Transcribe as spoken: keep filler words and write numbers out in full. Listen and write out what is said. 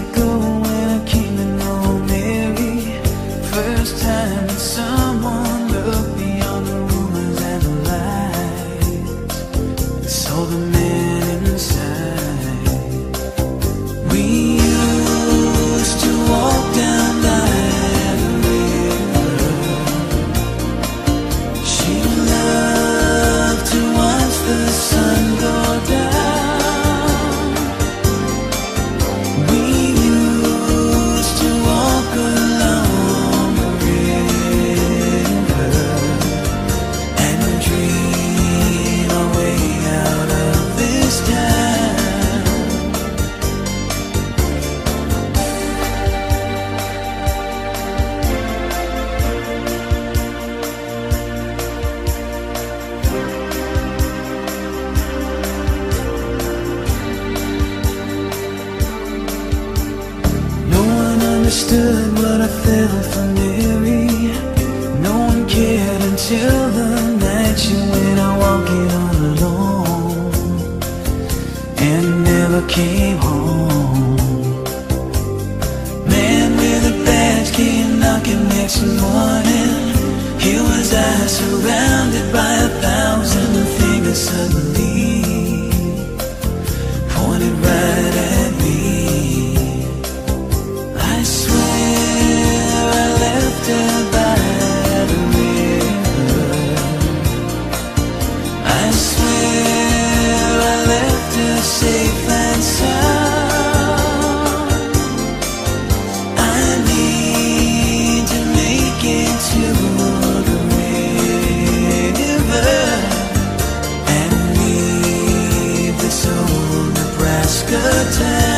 ago when I came to know Mary. First time that someone looked beyond the rumors and the lies and saw the man inside. We used to walk down by the river. She loved to watch the sun go down. We used to walk along the river and dream our way out of this town. No one understood what I felt for Mary. No one cared until the night she went out walking all alone and never came home. Man with a badge came knocking next morning. Here was I, surrounded by a thousand fingers suddenly pointed right at me. I swear I left her by the river. I swear I left her safe and sound. I need to make it to the river and leave this old Nebraska town.